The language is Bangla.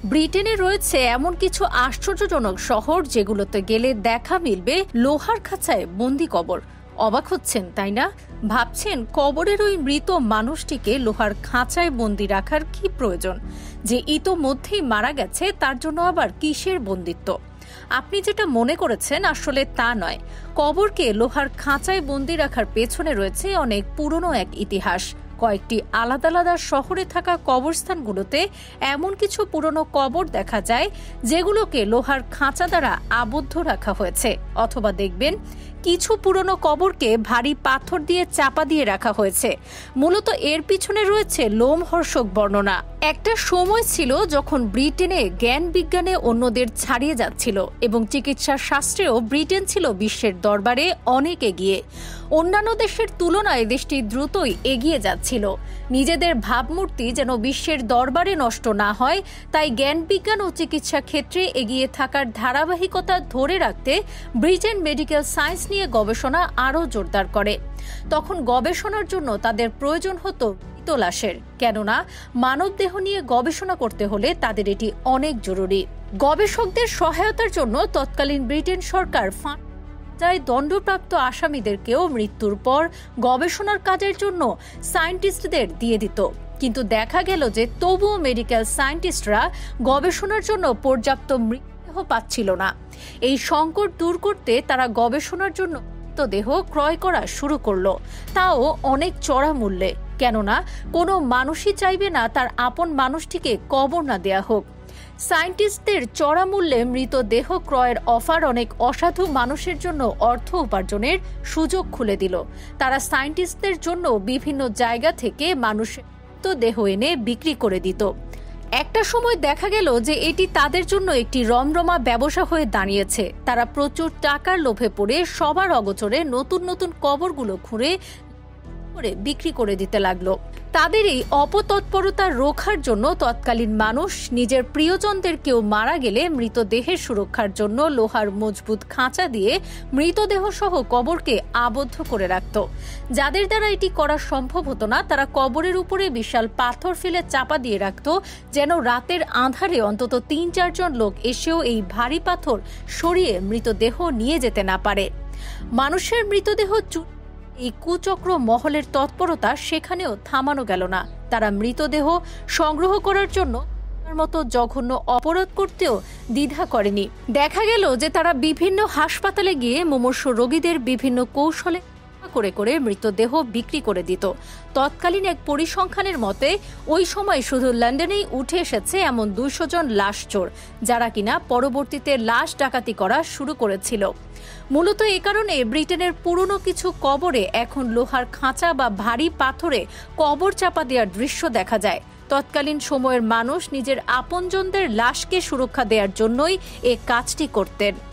ব্রিটেনে রয়েছে এমন কিছু আশ্চর্যজনক শহর যেগুলোতে গেলে দেখা মিলবে লোহার খাঁচায় বন্দি কবর। অবাক হচ্ছেন তাই না? ভাবছেন কবরের ওই মৃত মানুষটিকে লোহার খাঁচায় বন্দি রাখার কি প্রয়োজন? যে ইতোমধ্যেই মারা গেছে তার জন্য আবার কিসের বন্দিত্ব? আপনি যেটা মনে করেছেন আসলে তা নয়। কবরকে লোহার খাঁচায় বন্দি রাখার পেছনে রয়েছে অনেক পুরনো এক ইতিহাস। কয়েকটি আলাদা আলাদা শহরে থাকা কবরস্থানগুলোতে এমন কিছু পুরনো কবর দেখা যায় যেগুলোকে লোহার খাঁচা দ্বারা আবদ্ধ রাখা হয়েছে, অথবা দেখবেন কিছু পুরনো কবরকে ভারী পাথর দিয়ে চাপা দিয়ে রাখা হয়েছে। মূলত এর পিছনে রয়েছে লোমহর্ষক বর্ণনা। একটা সময় ছিল যখন ব্রিটেনে জ্ঞান বিজ্ঞানে অন্যদের ছাড়িয়ে যাচ্ছিল এবং চিকিৎসা শাস্ত্রেও ব্রিটেন ছিল বিশ্বের দরবারে অনেক এগিয়ে। অন্যান্য দেশের তুলনায় দেশটি দ্রুতই এগিয়ে যাচ্ছিল। নিজেদের ভাবমূর্তি যেন বিশ্বের দরবারে নষ্ট না হয়, তাই জ্ঞান বিজ্ঞান ও চিকিৎসা ক্ষেত্রে এগিয়ে থাকার ধারাবাহিকতা ধরে রাখতে ব্রিটেন মেডিকেল সায়েন্স নিয়ে গবেষণা আরও জোরদার করে। তখন গবেষণার জন্য তাদের প্রয়োজন হতো লাশের, কেননা মানবদেহ নিয়ে গবেষণা করতে হলে তাদের এটি অনেক জরুরি। গবেষকদের সহায়তার জন্য তৎকালীন ব্রিটেন সরকার দণ্ডপ্রাপ্ত আসামিদেরকেও মৃত্যুর পর গবেষণার কাজের জন্য সায়েন্টিস্টদের দিয়ে দিত। কিন্তু দেখা গেল যে তবুও মেডিকেল সায়েন্টিস্টরা গবেষণার জন্য পর্যাপ্ত মৃতদেহ পাচ্ছিল না। এই সংকট দূর করতে তারা গবেষণার জন্য মৃতদেহ ক্রয় করা শুরু করলো, তাও অনেক চড়া মূল্যে, কেননা কোনো মানুষই চাইবে না তার আপন মানুষটিকে কবর না দেয়া হোক। সায়েন্টিস্টদের চড়া মূল্যে মৃতদেহ ক্রয়ের অফার অনেক অসাধু মানুষের জন্য অর্থ উপার্জনের সুযোগ খুলে দিল। তারা সায়েন্টিস্টদের জন্য বিভিন্ন জায়গা থেকে মানুষের মৃতদেহ এনে বিক্রি করে দিত। একটা সময় দেখা গেল যে এটি তাদের জন্য একটি রমরমা ব্যবসা হয়ে দাঁড়িয়েছে। তারা প্রচুর টাকার লোভে পড়ে সবার অগোচরে নতুন নতুন কবরগুলো খুঁড়ে বিক্রি করে দিতে লাগলো। তাদের এই অপতৎপরতা রোখার জন্য তৎকালীন মানুষ নিজের প্রিয়জনদের কেউ মারা গেলে মৃতদেহের সুরক্ষার জন্য লোহার মজবুত খাঁচা দিয়ে মৃতদেহ সহ কবরকে আবদ্ধ করে রাখত। যাদের দ্বারা এটি করা সম্ভব হতো না তারা কবরের উপরে বিশাল পাথর ফেলে চাপা দিয়ে রাখত, যেন রাতের আঁধারে অন্তত ৩-৪ জন লোক এসেও এই ভারী পাথর সরিয়ে মৃতদেহ নিয়ে যেতে না পারে। মানুষের মৃতদেহ এই কুচক্র মহলের তৎপরতা সেখানেও থামানো গেল না। তারা মৃতদেহ সংগ্রহ করার জন্য মতো জঘন্য অপরাধ করতেও দ্বিধা করেনি। দেখা গেল যে তারা বিভিন্ন হাসপাতালে গিয়ে মুমূর্ষু রোগীদের বিভিন্ন কৌশলে করে করে মৃতদেহ বিক্রি করে দিত। তৎকালীন এক পরিসংখ্যানের মতে ওই সময় শুধু লন্ডনেই উঠে এসেছে এমন ২০০ জন লাশ চোর, যারা কিনা পরবর্তীতে লাশ ডাকাতি করা শুরু করেছিল। মূলত এ কারণে ব্রিটেনের পুরনো কিছু কবরে এখন লোহার খাঁচা বা ভারী পাথরে কবর চাপা দেওয়ার দৃশ্য দেখা যায়। তৎকালীন সময়ের মানুষ নিজের আপনজনদের লাশকে সুরক্ষা দেওয়ার জন্যই এ কাজটি করতেন।